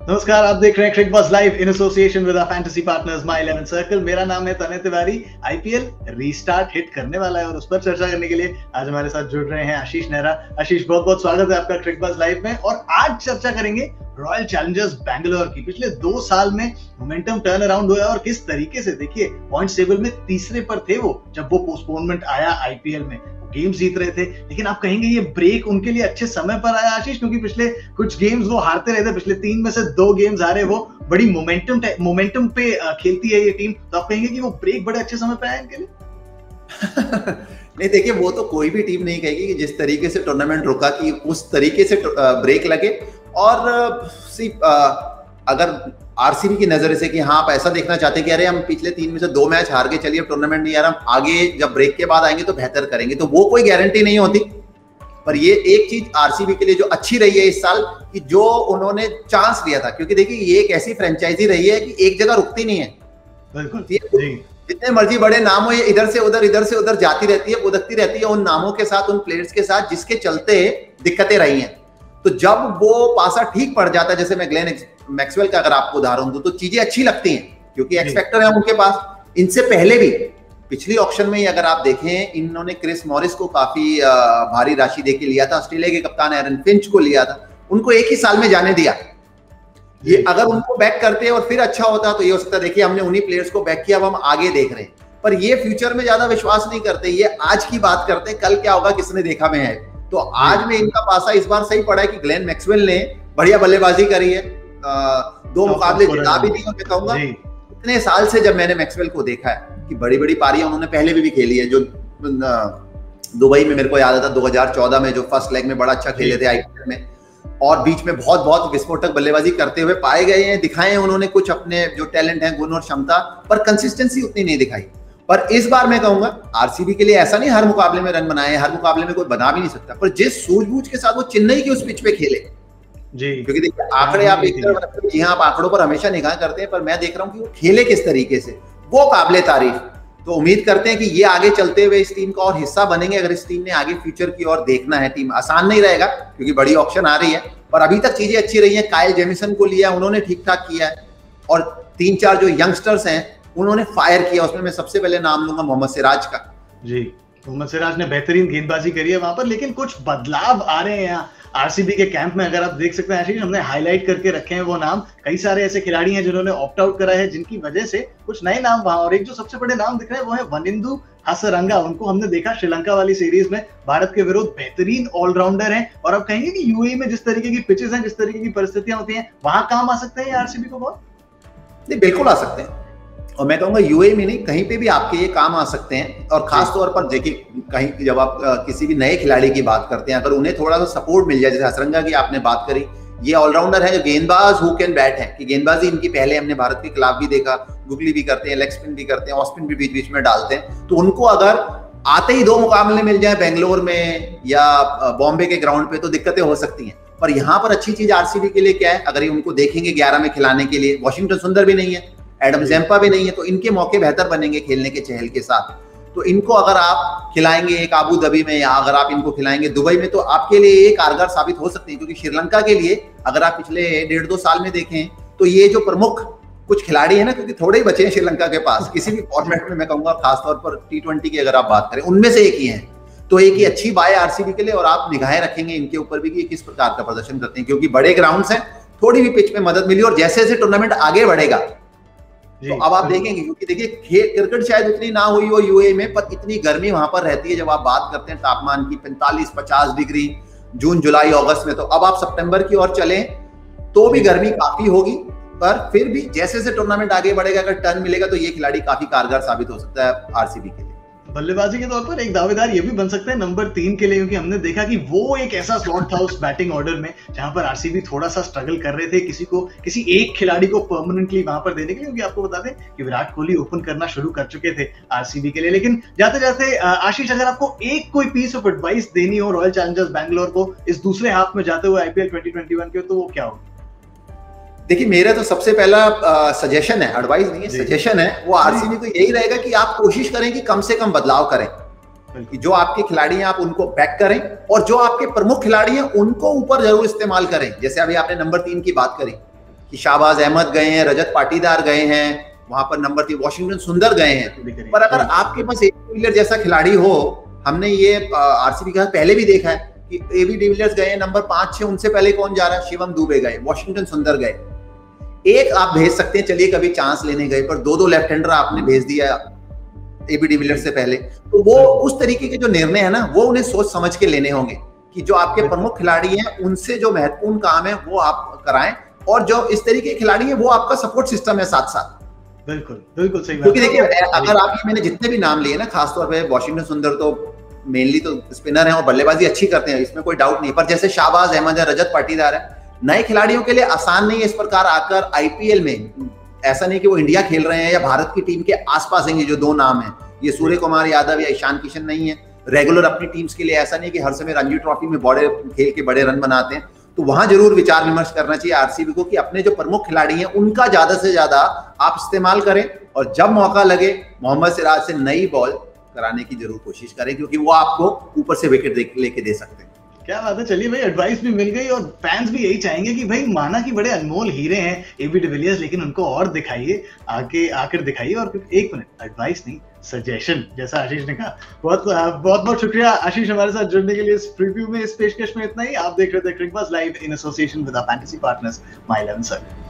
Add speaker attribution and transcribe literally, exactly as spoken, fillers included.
Speaker 1: नमस्कार, आप देख रहे हैं Cricbuzz live in association with our fantasy partners My Eleven Circle. मेरा नाम है तने तिवारी। आईपीएल रीस्टार्ट हिट करने वाला है और उस पर चर्चा करने के लिए आज हमारे साथ जुड़ रहे हैं आशीष नेहरा। आशीष, बहुत बहुत स्वागत है आपका क्रिकबज़ लाइव में। और आज चर्चा करेंगे रॉयल चैलेंजर्स बैंगलोर की। पिछले दो साल में मोमेंटम टर्न अराउंड हुआ और किस तरीके से, देखिए पॉइंट्स टेबल में तीसरे पर थे वो जब वो पोस्टपोनमेंट आया आईपीएल में, गेम्स जीत रहे थे। लेकिन आप कहेंगे ये ब्रेक उनके लिए अच्छे समय पर आया आशीष, क्योंकि पिछले कुछ गेम्स वो हारते रहे थे, पिछले तीन में से दो गेम्स हारे। वो बड़ी मोमेंटम मोमेंटम पे खेलती है ये टीम, तो आप कहेंगे कि वो ब्रेक बड़े अच्छे समय पे आया इनके लिए?
Speaker 2: नहीं, देखिए वो तो कोई भी टीम नहीं कहेगी कि जिस तरीके से टूर्नामेंट रुका कि उस तरीके से ब्रेक लगे। और सिर्फ अगर आरसीबी की नजर से कि हाँ आप ऐसा देखना चाहते हैं कि अरे हम पिछले तीन में से दो मैच हार के चलिए टूर्नामेंट नहीं यार, हम आगे जब ब्रेक के बाद आएंगे तो बेहतर करेंगे, तो वो कोई गारंटी नहीं होती। पर ये एक चीज आरसीबी के लिए जो अच्छी रही है इस साल कि जो उन्होंने चांस लिया था, क्योंकि देखिए ये एक ऐसी फ्रेंचाइजी रही है कि एक जगह रुकती नहीं है। जितने मर्जी बड़े नाम हो, ये इधर से उधर इधर से उधर जाती रहती है, उदकती रहती है उन नामों के साथ, उन प्लेयर्स के साथ जिसके चलते दिक्कतें रही हैं। तो जब वो पासा ठीक पड़ जाता है, जैसे मैं ग्लेन मैक्सवेल का अगर आपको उदाहरण दूं, तो चीजें अच्छी लगती हैं क्योंकि एक्स फैक्टर है उनके पास। इनसे पहले भी पिछली ऑक्शन में ही अगर आप देखें, इन्होंने क्रिस मॉरिस को काफी भारी राशि देके लिया था, ऑस्ट्रेलिया के कप्तान एरन फिंच को लिया था, उनको एक ही साल में जाने दिया। ये अगर उनको बैक करते और फिर अच्छा होता तो ये हो सकता, देखिए हमने उन्हीं प्लेयर्स को बैक किया, अब हम आगे देख रहे हैं। पर ये फ्यूचर में ज्यादा विश्वास नहीं करते, ये आज की बात करते हैं, कल क्या होगा किसने देखा में है। तो आज में इनका पासा इस बार सही पड़ा है कि ग्लेन मैक्सवेल ने बढ़िया बल्लेबाजी करी है, आ, दो मुकाबले जिता भी दी। और मैं कहूंगा इतने साल से जब मैंने मैक्सवेल को देखा है कि बड़ी बड़ी पारियां उन्होंने पहले भी, भी खेली है, जो दुबई में मेरे को याद आता दो हज़ार चौदह में जो फर्स्ट लेग में बड़ा अच्छा खेले थे आईपीएल में, और बीच में बहुत बहुत विस्फोटक बल्लेबाजी करते हुए पाए गए हैं, दिखाए हैं उन्होंने कुछ अपने जो टैलेंट है, गुण और क्षमता, पर कंसिस्टेंसी उतनी नहीं दिखाई। पर इस बार मैं कहूंगा आरसीबी के लिए ऐसा नहीं हर मुकाबले में रन बनाए, हर मुकाबले में कोई बना भी नहीं सकता, पर जिस सूझबूझ के साथ वो चेन्नई की उस पिच पे खेले जी, क्योंकि देखिए आंकड़े आप एक तरफ, जी हाँ आप आंकड़ों पर हमेशा निगाह करते हैं, पर मैं देख रहा हूँ कि वो खेले किस तरीके से, वो काबिले तारीफ। तो उम्मीद करते हैं कि ये आगे चलते हुए इस टीम का और हिस्सा बनेंगे। अगर इस टीम ने आगे फ्यूचर की ओर देखना है, टीम आसान नहीं रहेगा क्योंकि बड़ी ऑप्शन आ रही है, पर अभी तक चीजें अच्छी रही है। काइल जेमिसन को लिया, उन्होंने ठीक ठाक किया है, और तीन चार जो यंगस्टर्स हैं उन्होंने फायर किया। उसमें मैं सबसे पहले नाम लूंगा मोहम्मद सिराज का। जी,
Speaker 1: मोहम्मद सिराज ने बेहतरीन गेंदबाजी करी है वहां पर, लेकिन कुछ बदलाव आ रहे हैं यहाँ आरसीबी के कैंप में। अगर आप देख सकते हैं आशीष, हमने हाईलाइट करके रखे हैं वो नाम। कई सारे ऐसे खिलाड़ी हैं जिन्होंने ऑप्ट आउट करा है, जिनकी वजह से कुछ नए नाम वहां, और एक जो सबसे बड़े नाम दिख रहे हैं वो है वनिंदु हसरंगा। उनको हमने देखा श्रीलंका वाली सीरीज में भारत के विरुद्ध, बेहतरीन ऑलराउंडर हैं। और अब कहेंगे कि यूएई में जिस तरीके की पिचेस हैं, जिस तरीके की परिस्थितियां होती हैं, वहां काम आ सकते हैं आरसीबी को बहुत।
Speaker 2: नहीं, बिल्कुल आ सकते हैं, और मैं कहूंगा यूएई में नहीं, कहीं पे भी आपके ये काम आ सकते हैं। और खास तौर पर देखिए, कहीं जब आप किसी भी नए खिलाड़ी की बात करते हैं, अगर उन्हें थोड़ा सा सपोर्ट मिल जाए, जैसे हसरंगा की आपने बात करी, ये ऑलराउंडर है जो गेंदबाज हु कैन बैट है, कि गेंदबाजी इनकी पहले हमने भारत के खिलाफ भी देखा, गुगली भी करते हैं, लेग स्पिन भी करते हैं, ऑफ स्पिन भी बीच बीच में डालते हैं। तो उनको अगर आते ही दो मुकाबले मिल जाए बेंगलोर में या बॉम्बे के ग्राउंड पे, तो दिक्कतें हो सकती हैं। पर यहाँ पर अच्छी चीज आरसीबी के लिए क्या है, अगर ये उनको देखेंगे ग्यारह में खिलाने के लिए, वॉशिंगटन सुंदर भी नहीं है, एडम जैम्पा भी नहीं है, तो इनके मौके बेहतर बनेंगे खेलने के चहल के साथ। तो इनको अगर आप खिलाएंगे एक आबू धाबी में, या अगर आप इनको खिलाएंगे दुबई में, तो आपके लिए ये कारगर साबित हो सकते हैं। क्योंकि श्रीलंका के लिए अगर आप पिछले डेढ़ दो साल में देखें, तो ये जो प्रमुख कुछ खिलाड़ी है ना, क्योंकि थोड़े ही बचे हैं श्रीलंका के पास किसी भी फॉर्मेट में, मैं कहूंगा खासतौर पर टी ट्वेंटी की अगर आप बात करें, उनमें से एक ही है। तो एक ही अच्छी बाय आरसीबी के लिए, और आप निगाहें रखेंगे इनके ऊपर भी कि किस प्रकार का प्रदर्शन करते हैं, क्योंकि बड़े ग्राउंड्स हैं, थोड़ी भी पिच में मदद मिली, और जैसे जैसे टूर्नामेंट आगे बढ़ेगा तो अब आप देखेंगे, क्योंकि देखिए क्रिकेट शायद उतनी ना हुई हो यूएई में, पर इतनी गर्मी वहां पर रहती है। जब आप बात करते हैं तापमान की पैंतालीस पचास डिग्री जून जुलाई अगस्त में, तो अब आप सितंबर की ओर चलें तो भी गर्मी काफी होगी। पर फिर भी जैसे जैसे टूर्नामेंट आगे बढ़ेगा, अगर टर्न मिलेगा, तो ये खिलाड़ी काफी कारगर साबित हो सकता है आरसीबी के लिए।
Speaker 1: बल्लेबाजी के तौर पर एक दावेदार ये भी बन सकते हैं नंबर तीन के लिए, क्योंकि हमने देखा कि वो एक ऐसा स्लॉट था उस बैटिंग ऑर्डर में जहां पर आरसीबी थोड़ा सा स्ट्रगल कर रहे थे किसी को, किसी एक खिलाड़ी को परमानेंटली वहां पर देने के लिए। क्योंकि आपको बता दें कि विराट कोहली ओपन करना शुरू कर चुके थे आरसीबी के लिए। लेकिन जाते जाते आशीष, अगर आपको एक कोई पीस ऑफ एडवाइस देनी हो रॉयल चैलेंजर्स बैंगलोर को इस दूसरे हाफ में जाते हुए आईपीएल ट्वेंटी ट्वेंटी वन के, तो वो क्या होगा?
Speaker 2: देखिए, मेरा तो सबसे पहला सजेशन है, एडवाइस नहीं है, सजेशन है, वो आरसीबी को यही रहेगा कि आप कोशिश करें कि कम से कम बदलाव करें, कि जो आपके खिलाड़ी हैं आप उनको बैक करें, और जो आपके प्रमुख खिलाड़ी हैं उनको ऊपर जरूर इस्तेमाल करें। जैसे अभी आपने नंबर तीन की बात करी, कि शाहबाज अहमद गए हैं, रजत पाटीदार गए हैं, वहां पर नंबर तीन वॉशिंगटन सुंदर गए हैं। पर अगर आपके पास एबी डिविलियर्स जैसा खिलाड़ी हो, हमने ये आरसीबी का पहले भी देखा है कि एबी डिविलियर्स गए नंबर पांच छह, उनसे पहले कौन जा रहा है? शिवम दुबे गए, वॉशिंगटन सुंदर गए। एक आप भेज सकते हैं, चलिए कभी चांस लेने गए, पर दो दो लेफ्ट हैंडर आपने भेज दिया एबी डिविलियर्स से पहले, तो वो उस तरीके के जो निर्णय है ना, वो उन्हें सोच समझ के लेने होंगे कि जो आपके प्रमुख खिलाड़ी हैं उनसे जो महत्वपूर्ण काम है वो आप कराएं, और जो इस तरीके के खिलाड़ी है वो आपका सपोर्ट सिस्टम है साथ साथ।
Speaker 1: बिल्कुल बिल्कुल सही बात।
Speaker 2: क्योंकि देखिए, अगर आप ये मैंने जितने भी नाम लिए ना, खासतौर पे वॉशिंगटन सुंदर तो मेनली तो स्पिनर हैं और बल्लेबाजी अच्छी करते हैं, इसमें कोई डाउट नहीं, पर जैसे शाहबाज अहमद है, रजत पाटीदार है, नए खिलाड़ियों के लिए आसान नहीं है इस प्रकार आकर आईपीएल में। ऐसा नहीं कि वो इंडिया खेल रहे हैं या भारत की टीम के आसपास हैं, ये जो दो नाम है, ये सूर्य कुमार यादव या ईशान किशन नहीं है रेगुलर अपनी टीम्स के लिए। ऐसा नहीं कि हर समय रणजी ट्रॉफी में बड़े खेल के बड़े रन बनाते हैं, तो वहां जरूर विचार विमर्श करना चाहिए आरसीबी को कि अपने जो प्रमुख खिलाड़ी हैं उनका ज्यादा से ज्यादा आप इस्तेमाल करें, और जब मौका लगे मोहम्मद सिराज से नई बॉल कराने की जरूर कोशिश करें, क्योंकि वो आपको ऊपर से विकेट लेके दे सकते हैं।
Speaker 1: क्या बात है। चलिए भाई, एडवाइस भी मिल गई और फैंस भी यही चाहेंगे कि भाई माना कि बड़े अनमोल हीरे हैं एबी डिविलियर्स, लेकिन उनको और दिखाइए, आके आकर दिखाइए। और एक मिनट, एडवाइस नहीं, सजेशन, जैसा आशीष ने कहा। बहुत बहुत बहुत शुक्रिया आशीष हमारे साथ जुड़ने के लिए इस प्रीव्यू में, इस पेशकश में। इतना ही। आप देख रहे थे Cricbuzz live in association with our fantasy partners My Eleven circle.